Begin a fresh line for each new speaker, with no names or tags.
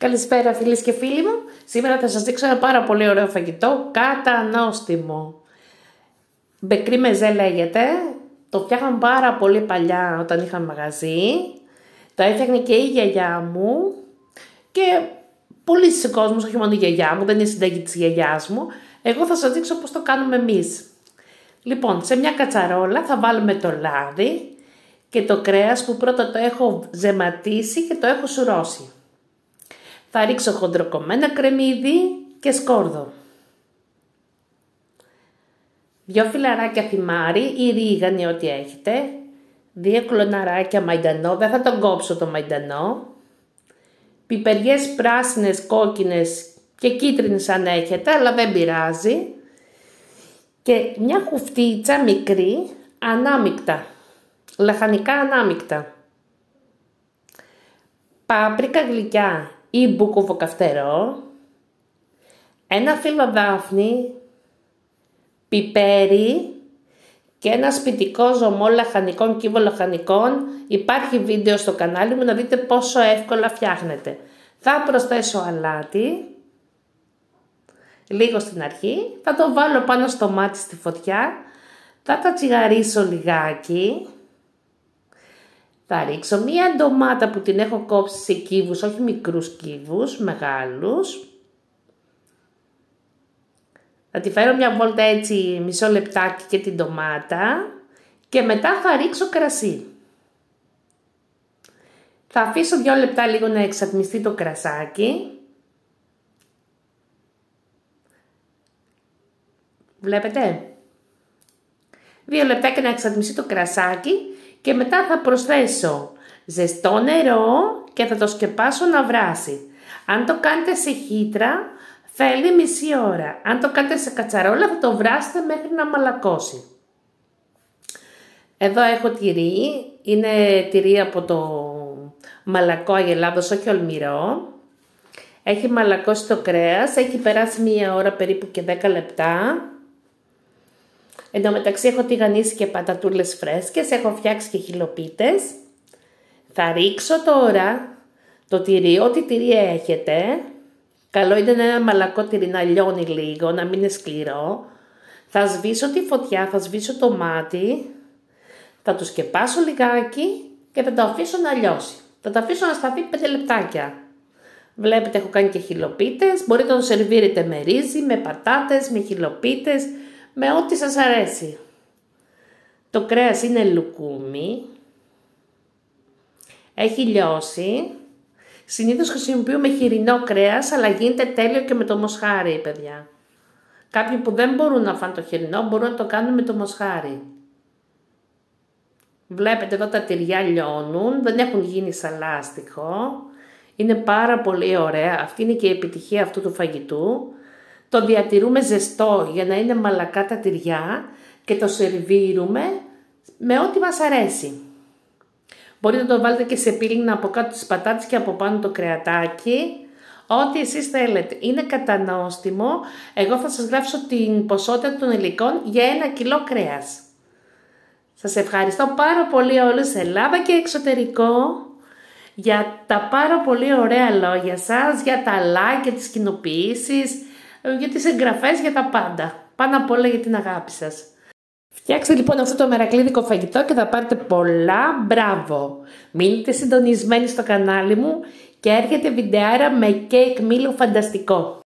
Καλησπέρα φίλες και φίλοι μου. Σήμερα θα σας δείξω ένα πάρα πολύ ωραίο φαγητό, κατανόστιμο. Μπεκρί μεζέ λέγεται. Το φτιάχναμε πάρα πολύ παλιά όταν είχαμε μαγαζί. Το έφτιαχνε και η γιαγιά μου και πολλοί κόσμος, όχι μόνο η γιαγιά μου, δεν είναι συνταγή της γιαγιάς μου. Εγώ θα σας δείξω πώς το κάνουμε εμείς. Λοιπόν, σε μια κατσαρόλα θα βάλουμε το λάδι και το κρέας που πρώτα το έχω ζεματίσει και το έχω σουρώσει. Θα ρίξω χοντροκομμένα κρεμμύδι και σκόρδο. 2 φιλαράκια θυμάρι ή ρίγανη ό,τι έχετε. 2 κλωναράκια μαϊντανό, δεν θα τον κόψω το μαϊντανό. Πιπεριές πράσινες, κόκκινες και κίτρινες αν έχετε, αλλά δεν πειράζει. Και μια χουφτίτσα μικρή, ανάμικτα, λαχανικά ανάμικτα. Πάπρικα γλυκιά ή μπουκοβοκαυτερό, ένα φύλλο δάφνη, πιπέρι και ένα σπιτικό ζωμό λαχανικών, κύβο λαχανικών. Υπάρχει βίντεο στο κανάλι μου να δείτε πόσο εύκολα φτιάχνετε. Θα προσθέσω αλάτι, λίγο στην αρχή, θα το βάλω πάνω στο μάτι στη φωτιά, θα τα τσιγαρίσω λιγάκι. Θα ρίξω μία ντομάτα που την έχω κόψει σε κύβους, όχι μικρούς κύβους, μεγάλους. Θα τη φέρω μια βόλτα έτσι μισό λεπτάκι και την ντομάτα και μετά θα ρίξω κρασί. Θα αφήσω 2 λεπτά λίγο να εξατμιστεί το κρασάκι. Βλέπετε? 2 λεπτά και να εξατμιστεί το κρασάκι. Και μετά θα προσθέσω ζεστό νερό και θα το σκεπάσω να βράσει. Αν το κάνετε σε χύτρα θέλει μισή ώρα. Αν το κάνετε σε κατσαρόλα θα το βράσετε μέχρι να μαλακώσει. Εδώ έχω τυρί. Είναι τυρί από το μαλακό Αγελάδος, όχι ολμυρό. Έχει μαλακώσει το κρέας. Έχει περάσει 1 ώρα περίπου και 10 λεπτά. Εν τω μεταξύ έχω τηγανίσει και πατατούλες φρέσκες, έχω φτιάξει και χυλοπίτες. Θα ρίξω τώρα το τυρί, ό,τι τυρί έχετε. Καλό είναι ένα μαλακό τυρί να λιώνει λίγο, να μην είναι σκληρό. Θα σβήσω τη φωτιά, θα σβήσω το μάτι. Θα το σκεπάσω λιγάκι και θα το αφήσω να λιώσει. Θα το αφήσω να σταθεί 5 λεπτάκια. Βλέπετε έχω κάνει και χυλοπίτες, μπορείτε να το σερβίρετε με ρύζι, με πατάτες, με χυλοπίτες, με ό,τι σας αρέσει. Το κρέας είναι λουκούμι. Έχει λιώσει. Συνήθως χρησιμοποιούμε χοιρινό κρέας, αλλά γίνεται τέλειο και με το μοσχάρι, παιδιά. Κάποιοι που δεν μπορούν να φάνε το χοιρινό, μπορούν να το κάνουν με το μοσχάρι. Βλέπετε εδώ τα τυριά λιώνουν, δεν έχουν γίνει σαλάστιχο. Είναι πάρα πολύ ωραία. Αυτή είναι και η επιτυχία αυτού του φαγητού. Το διατηρούμε ζεστό για να είναι μαλακά τα τυριά και το σερβίρουμε με ό,τι μας αρέσει. Μπορείτε να το βάλετε και σε πύληνα από κάτω τις πατάτες και από πάνω το κρεατάκι. Ό,τι εσείς θέλετε. Είναι κατανόστιμο. Εγώ θα σας γράψω την ποσότητα των υλικών για 1 κιλό κρέας. Σας ευχαριστώ πάρα πολύ όλους, Ελλάδα και εξωτερικό, για τα πάρα πολύ ωραία λόγια σας, για τα like, για τις κοινοποιήσεις, για τις εγγραφές, για τα πάντα. Πάνω απ' όλα για την αγάπη σας. Φτιάξτε λοιπόν αυτό το μερακλείδικο φαγητό και θα πάρετε πολλά μπράβο. Μείνετε συντονισμένοι στο κανάλι μου και έρχεται βιντεάρα με κέικ μήλου φανταστικό.